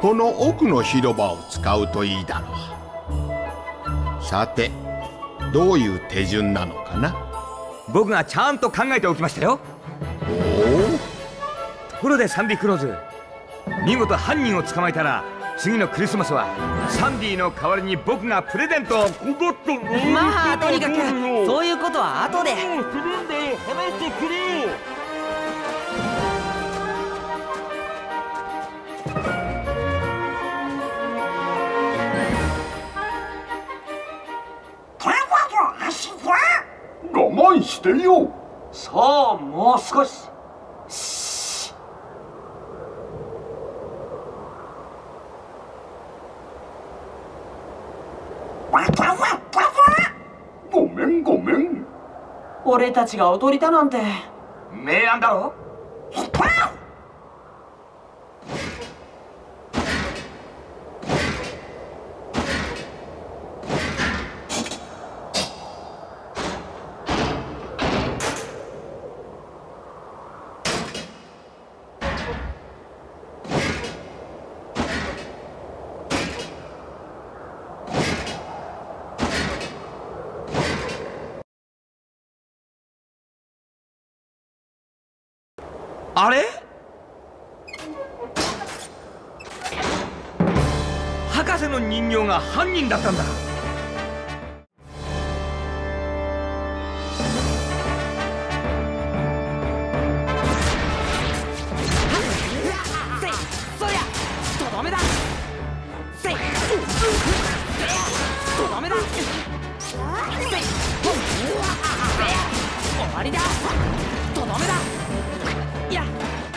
この奥の広場を使うといいだろう。さて、どういう手順なのかな。 僕がちゃんと考えておきましたよ。 おお。 ところでサンディ・クローズ、見事犯人を捕まえたら次のクリスマスはサンディの代わりに僕がプレゼントをまあとにかくそういうことは後で。 話してくれよ。 我慢してよ。 さあもう少し。 ごめんごめん。 俺たちが踊りたなんて。 明暗だろ。あれ？博士の人形が犯人だったんだ。 そりゃとどめだ。とどめだ。終わりだ。とどめだ。いや。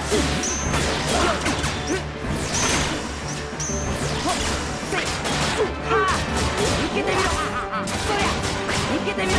受けてみろ。そりゃ受けてみろ。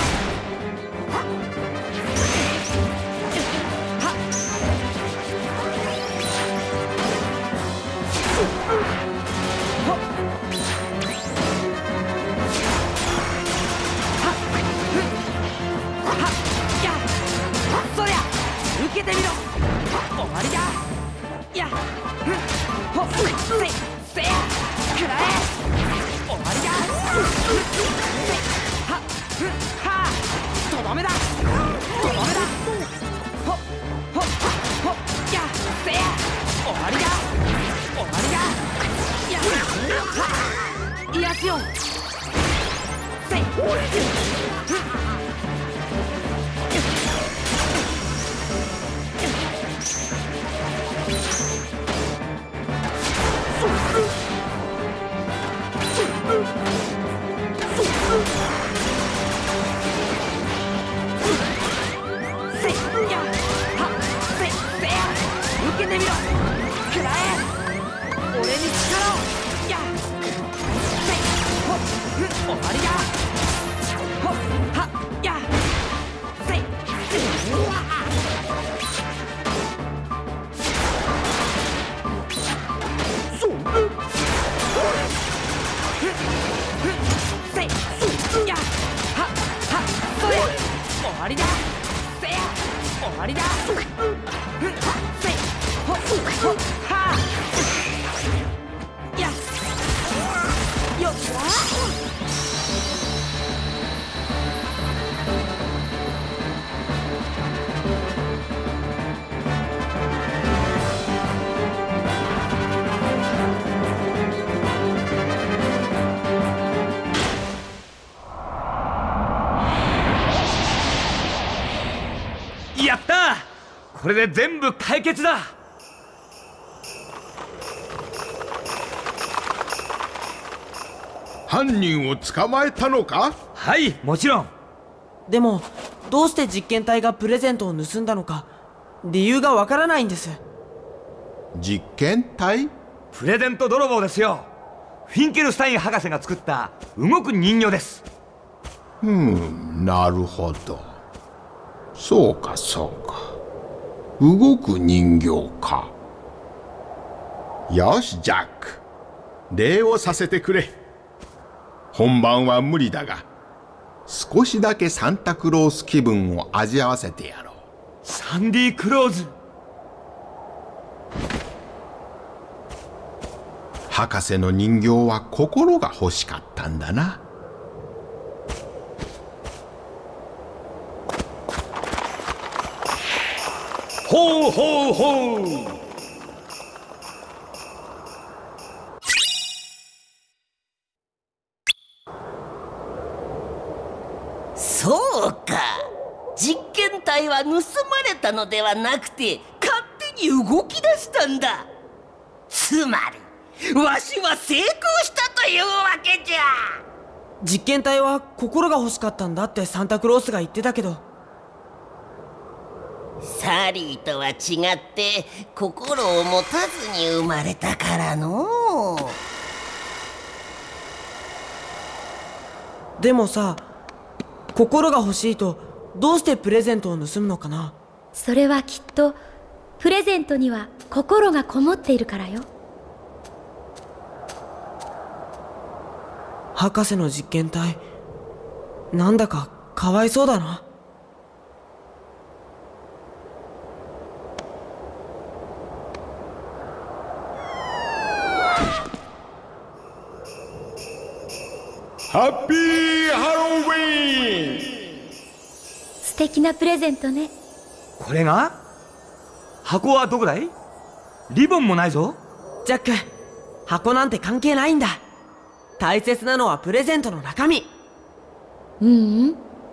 そりゃ受けてみろ。終わりだ。いや。せやくらえ。終わりだ。とどめだ。とどめだ。やせや終わりだ。終わりだ。いやしよせい。受けてみろ。くらえ。俺に力を。やせい。終わりだ。はやせい。せい。やはそれ。終わりだ。せや終わりだ。せい。はやよっやった！これで全部解決だ。 犯人を捕まえたのか？ はい、もちろん。 でもどうして実験体がプレゼントを盗んだのか理由がわからないんです。 実験体？ プレゼント泥棒ですよ。フィンケルスタイン博士が作った動く人形です。 なるほど。そうかそうか。動く人形か。よしジャック、礼をさせてくれ。本番は無理だが少しだけサンタクロース気分を味わわせてやろう。 サンディ・クローズ。 博士の人形は心が欲しかったんだな。 ほうほうほう。 そうか、実験体は盗まれたのではなくて勝手に動き出したんだ。つまりわしは成功したというわけじゃ。 実験体は心が欲しかったんだってサンタクロースが言ってたけど、 サリーとは違って心を持たずに生まれたからのう。でもさ、心が欲しいとどうしてプレゼントを盗むのかな。 それはきっとプレゼントには心がこもっているからよ。 博士の実験体、なんだかかわいそうだな。 ハッピーハロウィーン。 素敵なプレゼントね。 これが？箱はどこだい？リボンもないぞ。 ジャック、箱なんて関係ないんだ。大切なのはプレゼントの中身。 ううん、違う。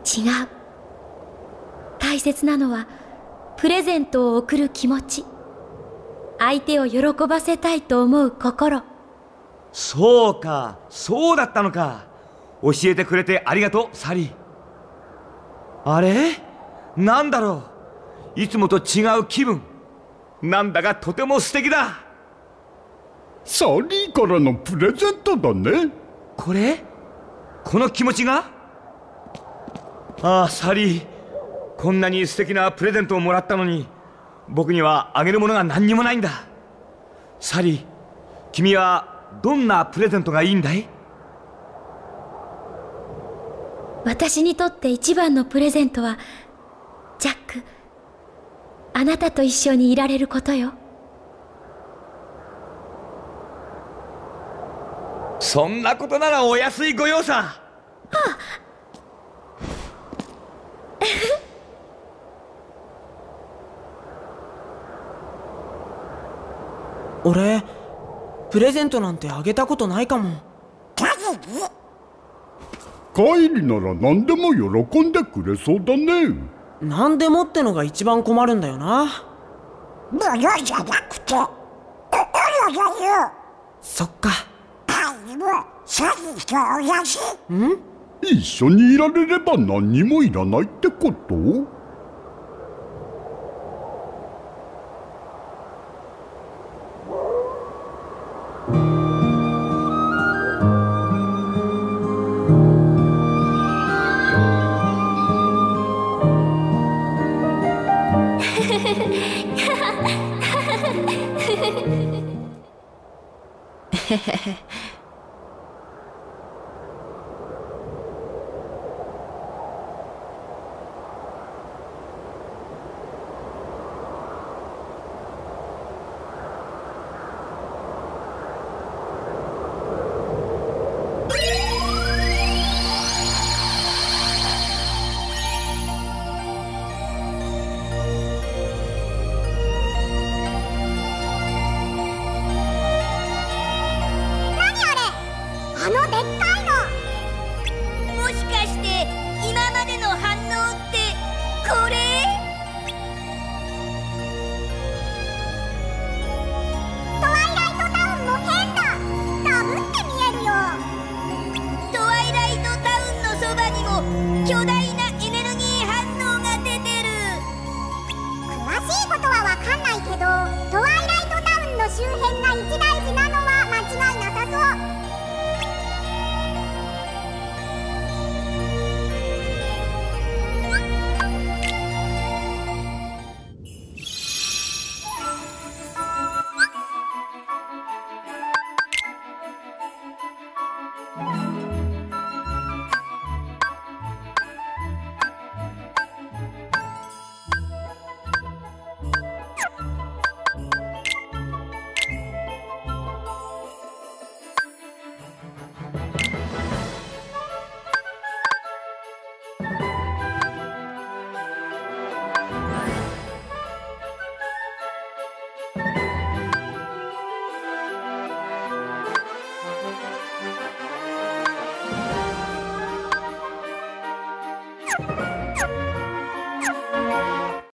大切なのはプレゼントを贈る気持ち、相手を喜ばせたいと思う心。 そうか、そうだったのか。教えてくれてありがとう、サリー。あれ？なんだろう。いつもと違う気分。なんだかとても素敵だ。 サリーからのプレゼントだね。 これ？この気持ちが？ああ、サリー。こんなに素敵なプレゼントをもらったのに、僕にはあげるものが何にもないんだ。サリー、君はどんなプレゼントがいいんだい？ 私にとって一番のプレゼントは、ジャック、あなたと一緒にいられることよ。 そんなことならお安いご用さ。 俺、プレゼントなんてあげたことないかも。 カイリなら何でも喜んでくれそうだね。 何でもってのが一番困るんだよな。 物じゃなくて心がよ。 そっか。 カイリもサリーと同じ。 ん？ 一緒にいられれば何にもいらないってこと？ あのでっかいの。 もしかして今までの反応ってこれ？ トワイライトタウンも変だ。ダブって見えるよ。 トワイライトタウンのそばにも巨大